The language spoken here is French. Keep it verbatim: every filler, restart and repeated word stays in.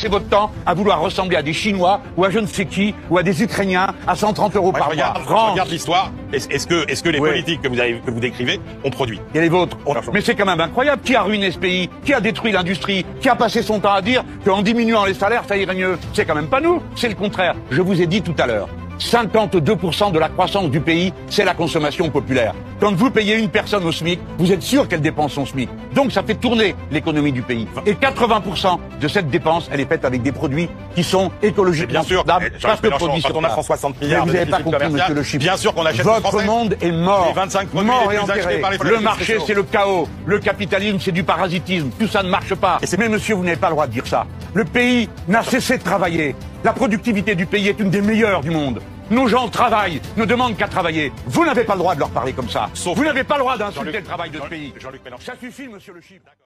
passez votre temps à vouloir ressembler à des Chinois ou à je ne sais qui ou à des Ukrainiens à cent trente euros Moi, par je mois. regarde, France. je regarde l'histoire. Est-ce est-ce que, est-ce que les Oui. politiques que vous, avez, que vous décrivez ont produit? Et les vôtres. Mais c'est quand même incroyable. Qui a ruiné ce pays? Qui a détruit l'industrie? Qui a passé son temps à dire qu'en diminuant les salaires, ça irait mieux? C'est quand même pas nous. C'est le contraire. Je vous ai dit tout à l'heure. cinquante-deux pour cent de la croissance du pays, c'est la consommation populaire. Quand vous payez une personne au SMIC, vous êtes sûr qu'elle dépense son SMIC. Donc ça fait tourner l'économie du pays. Et quatre-vingts pour cent de cette dépense, elle est faite avec des produits qui sont écologiquement Bien sûr, soutenables, eh, parce que Mélenchon, produits quand sur on a place. soixante Mais milliards vous de n'avez pas déficit compris, commercial, monsieur le chiffre. bien sûr qu'on achète aux Votre Français. monde est mort. Les vingt-cinq produits mort les et plus achetés enterré. par les Le Français. marché, c'est le chaos. Le capitalisme, c'est du parasitisme. Tout ça ne marche pas. Et c'est- Mais monsieur, vous n'avez pas le droit de dire ça. Le pays n'a cessé de travailler. La productivité du pays est une des meilleures du monde. Nos gens travaillent, ne demandent qu'à travailler. Vous n'avez pas le droit de leur parler comme ça. Sauf- Vous n'avez pas le droit d'insulter Jean-Luc- le travail de ce Jean- pays. Jean-Luc Mélenchon. Ça suffit, monsieur le chiffre.